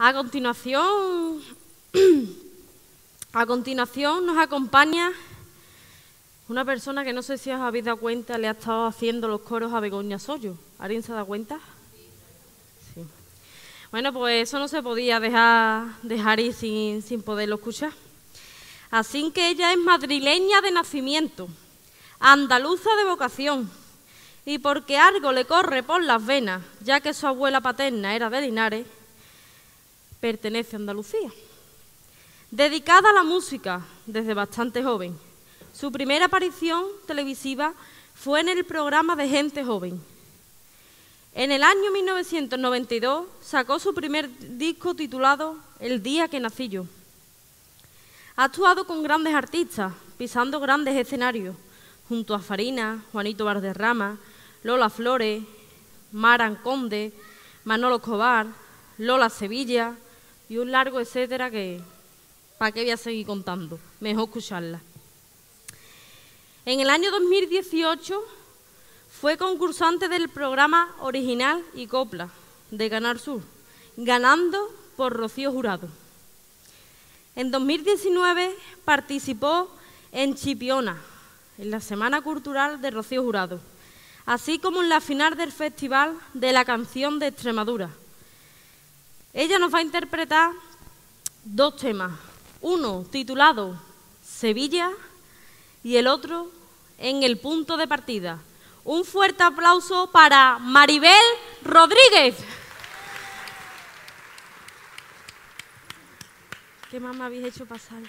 A continuación nos acompaña una persona que no sé si os habéis dado cuenta, le ha estado haciendo los coros a Begoña Soyo. ¿Alguien se ha dado cuenta? Sí. Bueno, pues eso no se podía dejar ir sin poderlo escuchar. Así que ella es madrileña de nacimiento, andaluza de vocación, y porque algo le corre por las venas, ya que su abuela paterna era de Linares, pertenece a Andalucía. Dedicada a la música desde bastante joven, su primera aparición televisiva fue en el programa de Gente Joven. En el año 1992 sacó su primer disco titulado El día que nací yo. Ha actuado con grandes artistas, pisando grandes escenarios, junto a Farina, Juanito Valderrama, Lola Flores, Maran Conde, Manolo Escobar, Lola Sevilla y un largo etcétera que, ¿para qué voy a seguir contando? Mejor escucharla. En el año 2018 fue concursante del programa Original y Copla de Canal Sur, ganando por Rocío Jurado. En 2019 participó en Chipiona, en la Semana Cultural de Rocío Jurado, así como en la final del Festival de la Canción de Extremadura. Ella nos va a interpretar dos temas, uno titulado Sevilla y el otro En el punto de partida. Un fuerte aplauso para Maribel Rodríguez. ¿Qué más me habéis hecho pasar?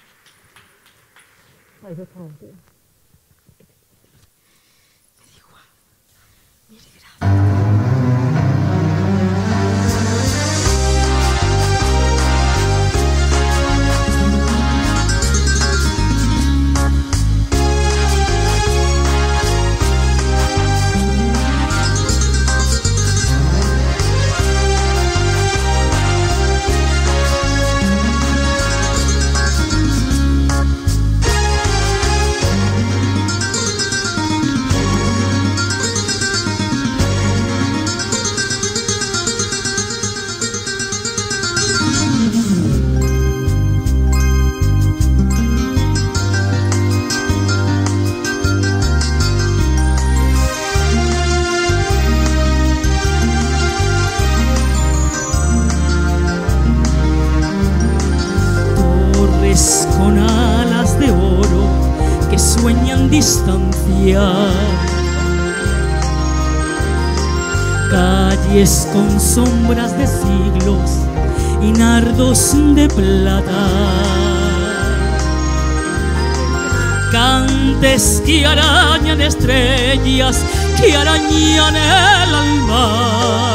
Con alas de oro que sueñan distanciar, calles con sombras de siglos y nardos de plata, cantes que arañan estrellas, que arañan el alma.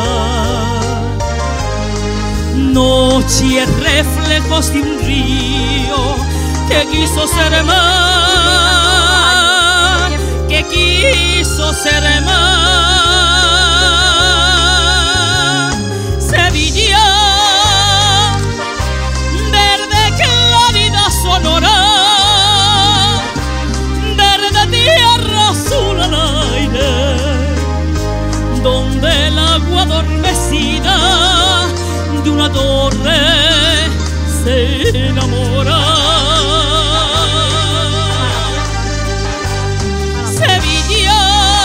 Noche, reflejos de un río que quiso ser más, que quiso ser más. Sevilla, verde claridad sonora, verde tierra azul al aire, donde el agua adormecida de una torre se enamora. Sevilla,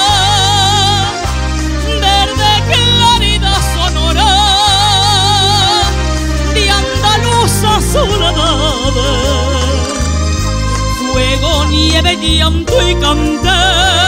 verde claridad sonora, de andaluza soledad, fuego, nieve, llanto y cantar.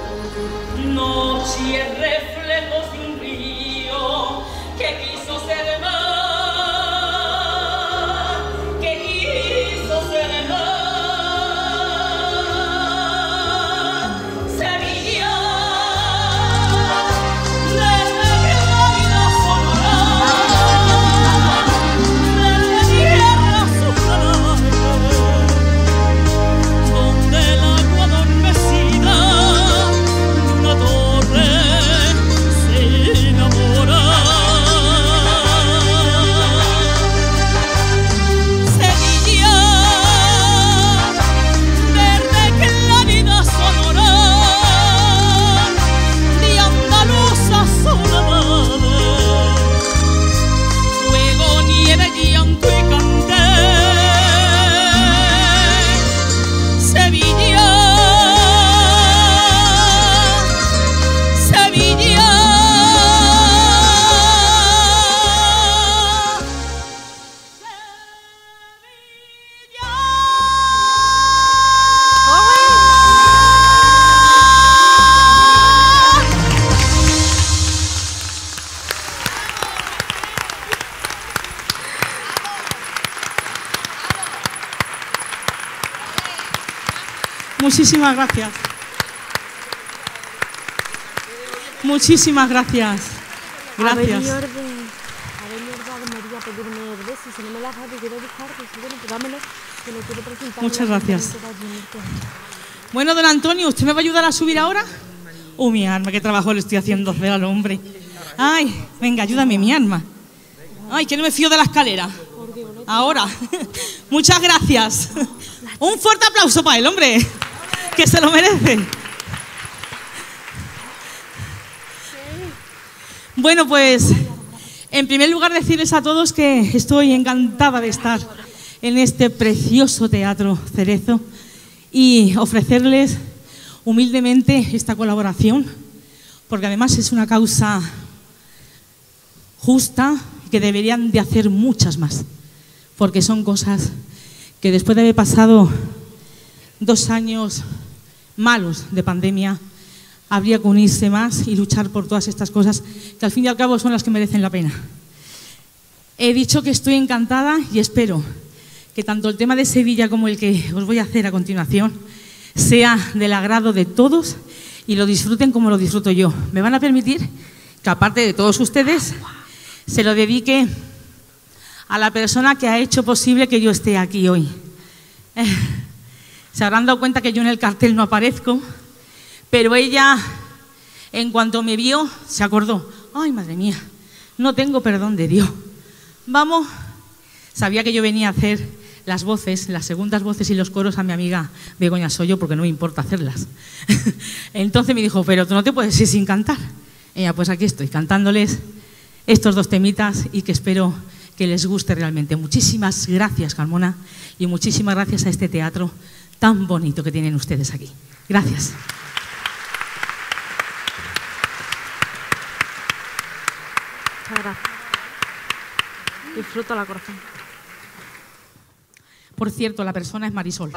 Noche, reflejos de un río que quiso ser muchísimas gracias. Muchísimas gracias. Gracias. Muchas gracias. Bueno, don Antonio, ¿usted me va a ayudar a subir ahora? Mi alma, qué trabajo le estoy haciendo hacer al hombre. Ay, venga, ayúdame, mi alma. Ay, que no me fío de la escalera. Ahora. Muchas gracias. Un fuerte aplauso para él, hombre, que se lo merece. Bueno, pues, en primer lugar decirles a todos que estoy encantada de estar en este precioso Teatro Cerezo y ofrecerles humildemente esta colaboración, porque además es una causa justa y que deberían de hacer muchas más, porque son cosas que después de haber pasado 2 años malos de pandemia, habría que unirse más y luchar por todas estas cosas que al fin y al cabo son las que merecen la pena. He dicho que estoy encantada y espero que tanto el tema de Sevilla como el que os voy a hacer a continuación sea del agrado de todos y lo disfruten como lo disfruto yo. Me van a permitir que, aparte de todos ustedes, se lo dedique a la persona que ha hecho posible que yo esté aquí hoy. Se habrán dado cuenta que yo en el cartel no aparezco, pero ella, en cuanto me vio, se acordó. Ay, madre mía, no tengo perdón de Dios. Vamos, sabía que yo venía a hacer las voces, las segundas voces y los coros a mi amiga Begoña Soyo, porque no me importa hacerlas. Entonces me dijo, pero tú no te puedes ir sin cantar. Ella, pues aquí estoy, cantándoles estos 2 temitas y que espero que les guste realmente. Muchísimas gracias, Carmona, y muchísimas gracias a este teatro tan bonito que tienen ustedes aquí. Gracias. Muchas gracias. Disfruta la corazón. Por cierto, la persona es Marisol.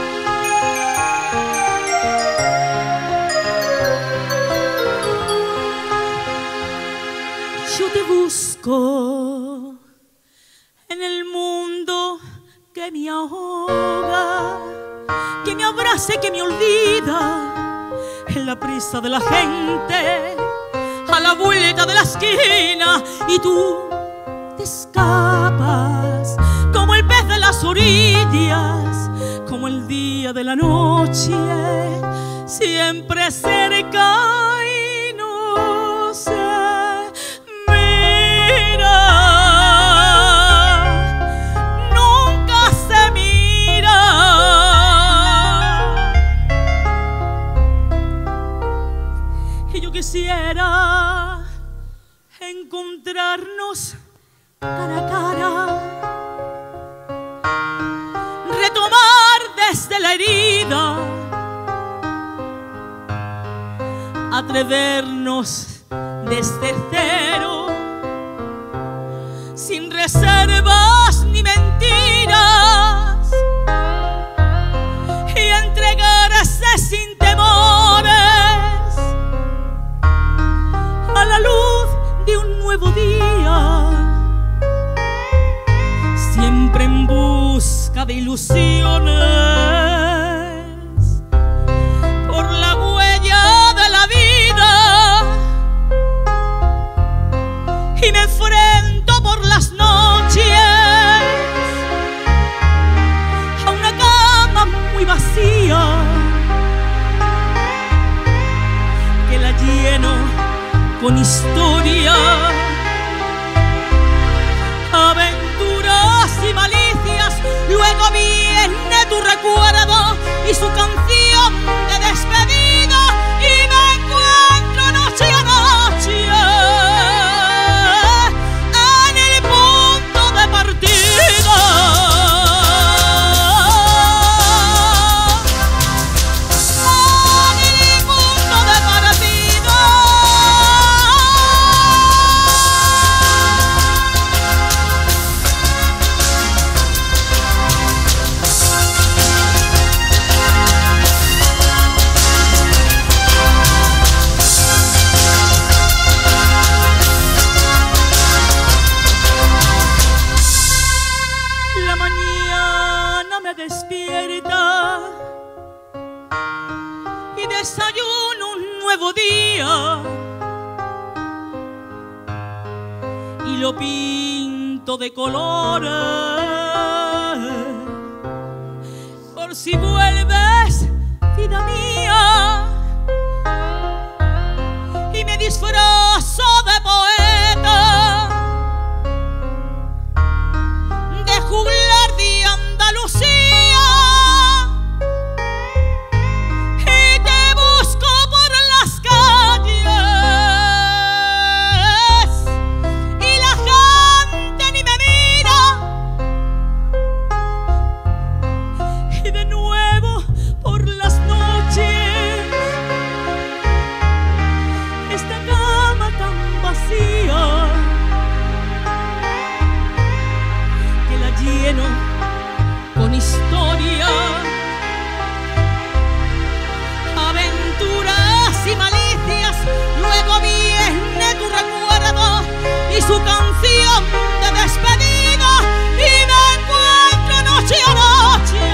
Yo te busco en el mundo que me ahoga, que me abrace, que me olvida, en la prisa de la gente, a la vuelta de la esquina, y tú te escapas como el pez de las orillas, como el día de la noche, siempre cerca y no se mira, nunca se mira. Y yo quisiera encontrarnos cara a cara, retomar desde la herida, atrevernos desde cero, sin reservas ni mentiras, y entregarse sin temores a la luz de un nuevo día, siempre en busca de ilusiones, por la huella de la vida, y me enfrento por las noches a una cama muy vacía, que la lleno con historia, aventuras y malicias. Luego viene tu recuerdo y su canción de despedida, y me encuentro noche a noche en el punto de partida. En el punto de partida. y lo pinto de colores. Por si vuelves, vida mía, y me disfrazo de poeta, de juglar de Andalucía. Con historia, aventuras y malicias, luego viene tu recuerdo y su canción de despedida, y me encuentro noche a noche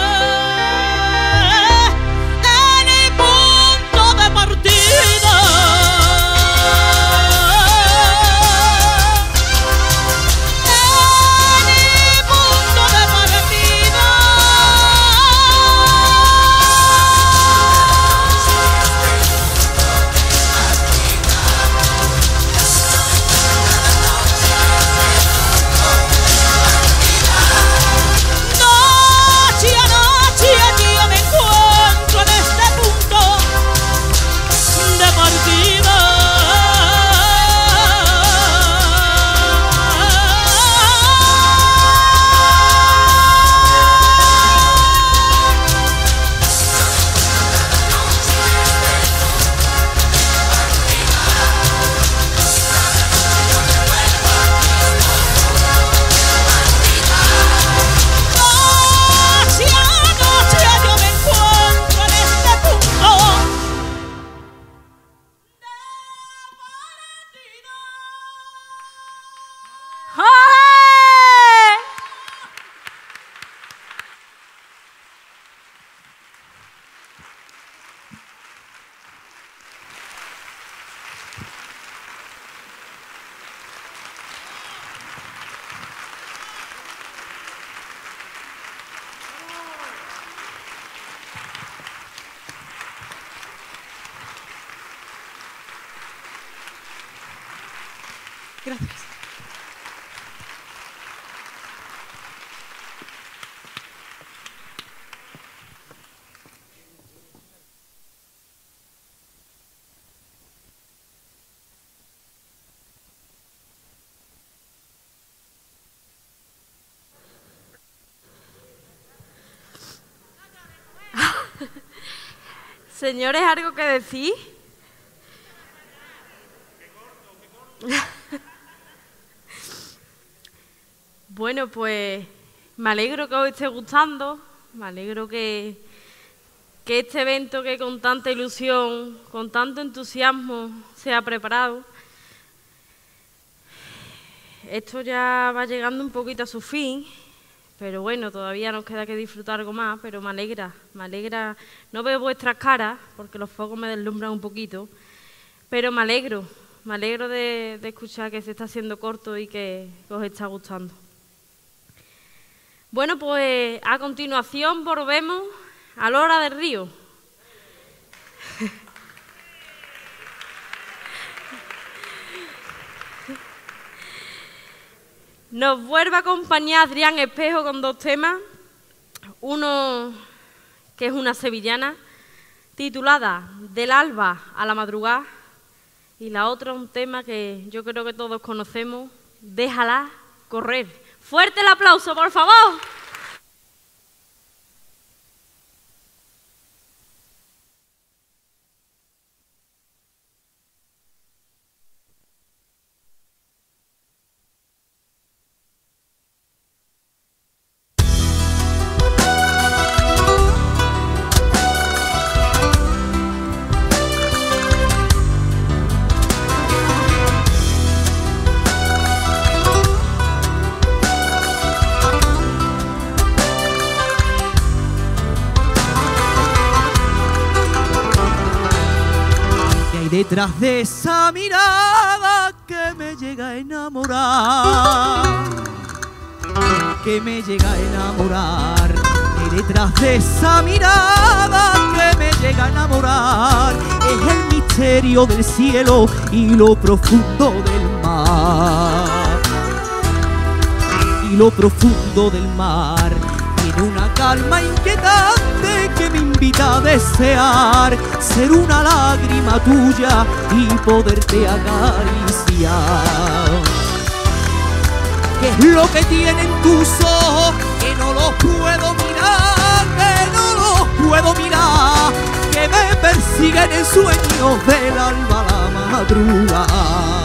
en el punto de partida. Gracias. Señores, ¿algo que decir? Bueno, pues me alegro que os esté gustando, me alegro que este evento que con tanta ilusión, con tanto entusiasmo se ha preparado. Esto ya va llegando un poquito a su fin, pero bueno, todavía nos queda que disfrutar algo más, pero me alegra, no veo vuestras caras porque los focos me deslumbran un poquito, pero me alegro de escuchar que se está haciendo corto y que os está gustando. Bueno, pues a continuación volvemos a Lora del Río. Nos vuelve a acompañar Adrián Espejo con dos temas. Uno que es una sevillana, titulada Del alba a la madrugada, y la otra un tema que yo creo que todos conocemos, Déjala correr. ¡Fuerte el aplauso, por favor! Detrás de esa mirada que me llega a enamorar, que me llega a enamorar, y detrás de esa mirada que me llega a enamorar es el misterio del cielo y lo profundo del mar. Y lo profundo del mar tiene una calma inquietante que me invita a desear ser una lágrima tuya y poderte acariciar. ¿Qué es lo que tienen tus ojos que no los puedo mirar, que no los puedo mirar, que me persiguen en sueños del alba a la madrugada?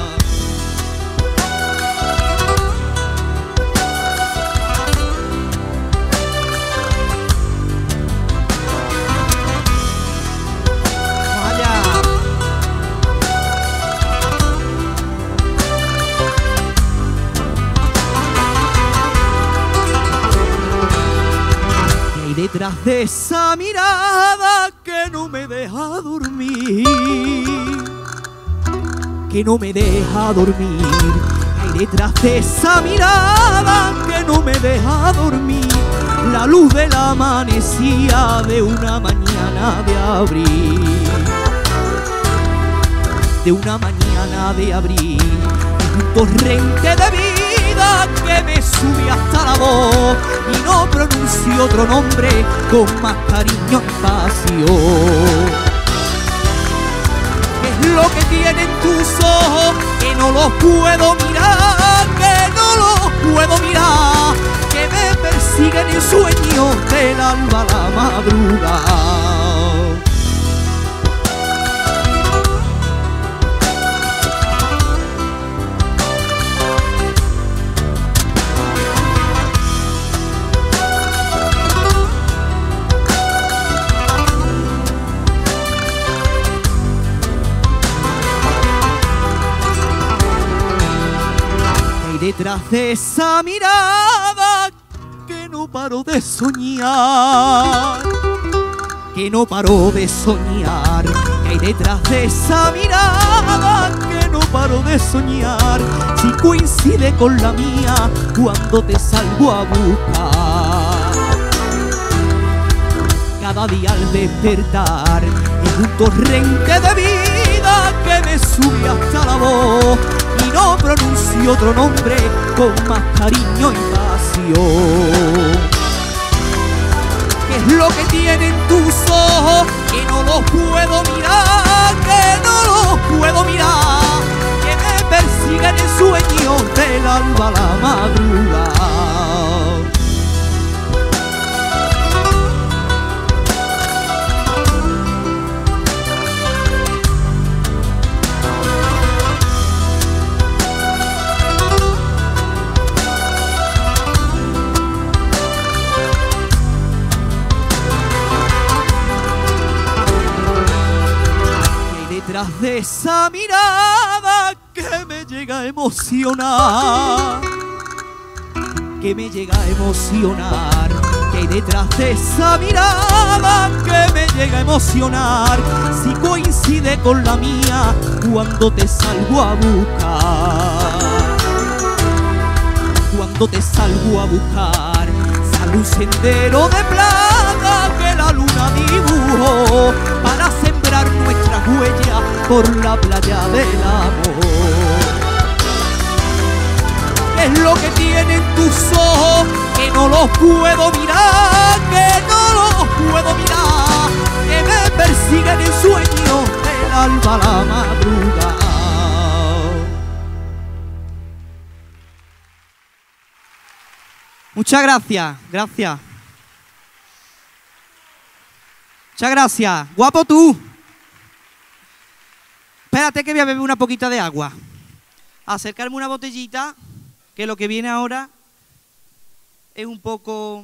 Detrás de esa mirada que no me deja dormir, que no me deja dormir, y detrás de esa mirada que no me deja dormir, la luz de la amanecía de una mañana de abril, de una mañana de abril, un torrente de vida que me sube hasta la voz y no pronuncio otro nombre con más cariño y pasión. ¿Qué es lo que tienen tus ojos que no los puedo mirar, que no los puedo mirar, que me persiguen en sueños del alba a la madrugada? Detrás de esa mirada que no paro de soñar, que no paro de soñar, que hay detrás de esa mirada que no paro de soñar, si coincide con la mía cuando te salgo a buscar. Cada día al despertar es un torrente de vida que me sube hasta la voz y no pronuncio otro nombre con más cariño y pasión. ¿Qué es lo que tienen tus ojos que no los puedo mirar, que no los puedo mirar, que me persiguen en sueños del alba a la madrugada? Detrás de esa mirada que me llega a emocionar, que me llega a emocionar, que hay detrás de esa mirada que me llega a emocionar, si coincide con la mía cuando te salgo a buscar, cuando te salgo a buscar, sale un sendero de plata que la luna dibujó para sembrar nuestras huellas por la playa del amor. ¿Qué es lo que tienen tus ojos que no los puedo mirar, que no los puedo mirar, que me persiguen en sueños del alba a la madrugada? Muchas gracias, gracias. Muchas gracias. Guapo tú. Espérate que voy a beber una poquita de agua. Acercarme una botellita, que lo que viene ahora es un poco...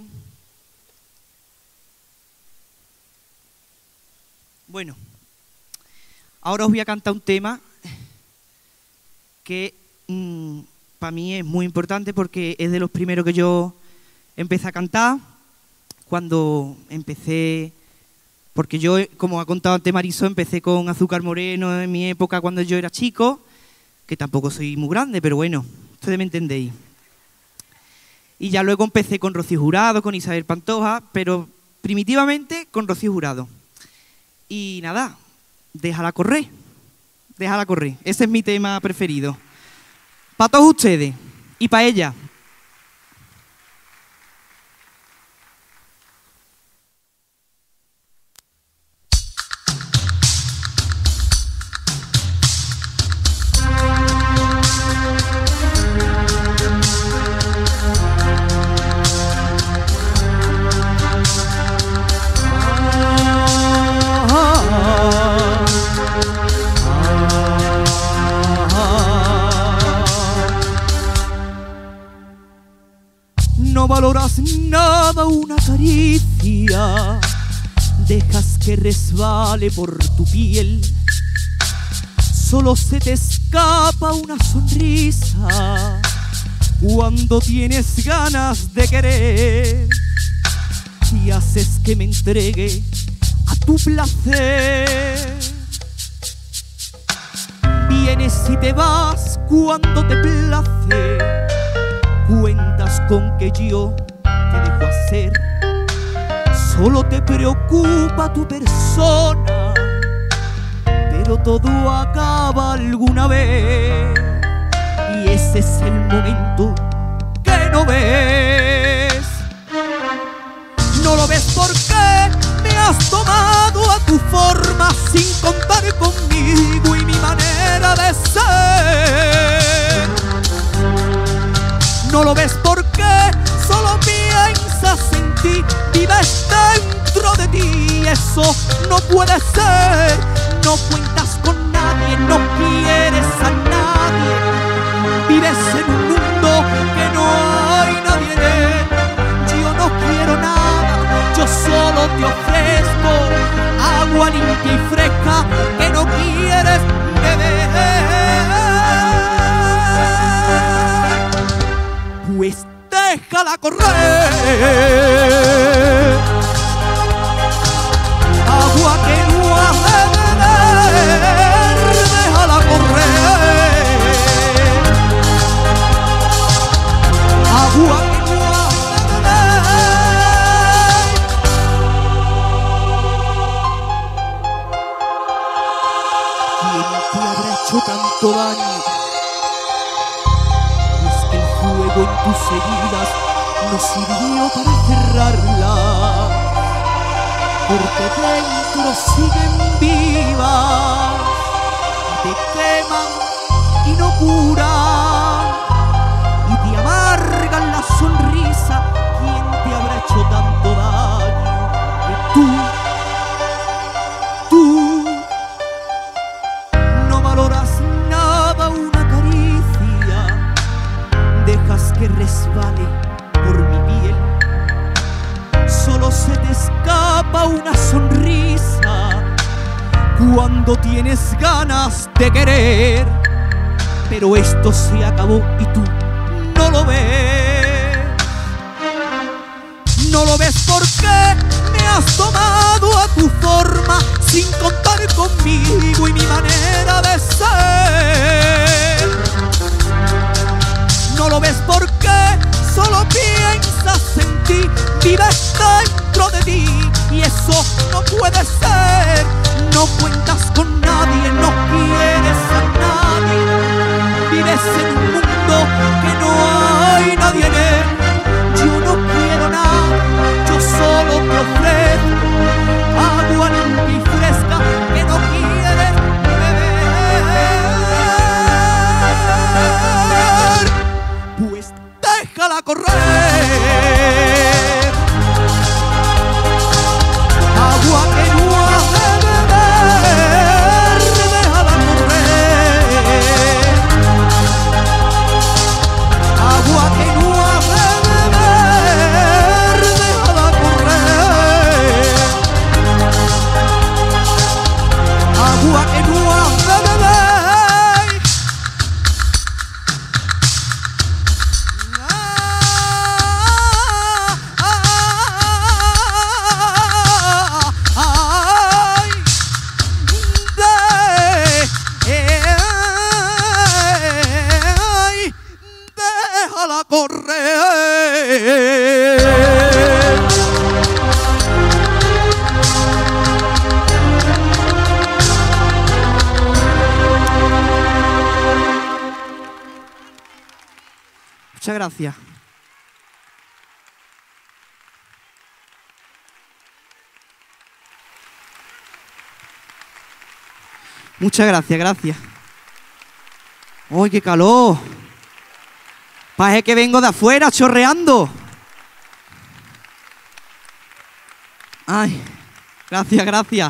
Bueno, ahora os voy a cantar un tema que para mí es muy importante porque es de los primeros que yo empecé a cantar cuando empecé... Porque yo, como ha contado antes Marisol, empecé con Azúcar Moreno en mi época cuando yo era chico, que tampoco soy muy grande, pero bueno, ustedes me entendéis. Y ya luego empecé con Rocío Jurado, con Isabel Pantoja, pero primitivamente con Rocío Jurado. Y nada, déjala correr, déjala correr. Ese es mi tema preferido. Para todos ustedes y para ella. No valoras nada una caricia, dejas que resbale por tu piel. Solo se te escapa una sonrisa cuando tienes ganas de querer. Y haces que me entregue a tu placer. Vienes y te vas cuando te place. Cuentas con que yo te dejo hacer. Solo te preocupa tu persona, pero todo acaba alguna vez. Y ese es el momento que no ves. No lo ves porque me has tomado a tu forma, sin contar conmigo y mi manera de ser. No lo ves porque solo piensas en ti, vives dentro de ti. Eso no puede ser. No cuentas con nadie, no quieres a nadie. Vives en un mundo que no hay nadie en él. Yo no quiero nada, yo solo te ofrezco agua limpia y fresca que no quieres beber. Pues déjala correr. Agua que no has de beber, déjala correr. Agua que no has de beber. ¿Quién te habrá hecho tanto daño? En tus heridas no sirvió para cerrarla, porque dentro siguen vivas, te queman y no curan, y te amargan la sonrisa. ¿Quién te habrá hecho tanto daño? Que tú no valoras nada una caricia, dejas que resbale por mi piel. Solo se te escapa una sonrisa cuando tienes ganas de querer. Pero esto se acabó y tú no lo ves. No lo ves porque me has tomado a tu forma, sin contar conmigo y mi manera de ser. No lo ves porque solo piensas en ti, vives dentro de ti. Y eso no puede ser. No cuentas con nadie, no quieres a nadie. Vives en un mundo que no hay nadie en él. Yo no quiero nada, yo solo te ofrezco agua limpia y fresca que no quieres beber. Pues déjala correr. Agua que no has de beber, déjala déjala correr. Muchas gracias. Muchas gracias, gracias. ¡Uy, qué calor! Parece que vengo de afuera chorreando. Ay, gracias, gracias.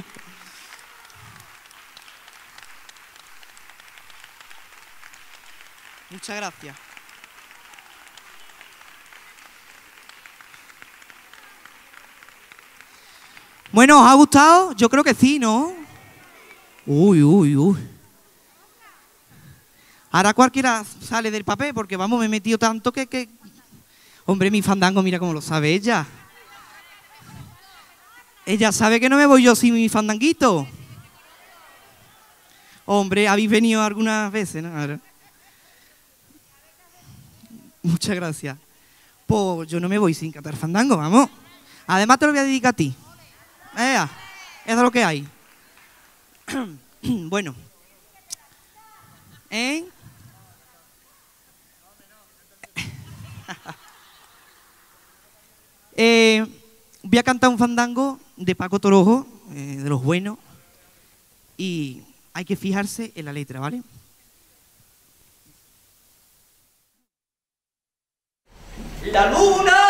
Muchas gracias. Bueno, ¿os ha gustado? Yo creo que sí, ¿no? Uy, uy, uy. Ahora cualquiera sale del papel porque, vamos, me he metido tanto que... Hombre, mi fandango, mira cómo lo sabe ella. Ella sabe que no me voy yo sin mi fandanguito. Hombre, habéis venido algunas veces, ¿no? Ahora. Muchas gracias. Pues yo no me voy sin cantar fandango, vamos. Además te lo voy a dedicar a ti. Eso es lo que hay. Bueno. Voy a cantar un fandango de Paco Torojo, de los buenos, y hay que fijarse en la letra, ¿vale? La luna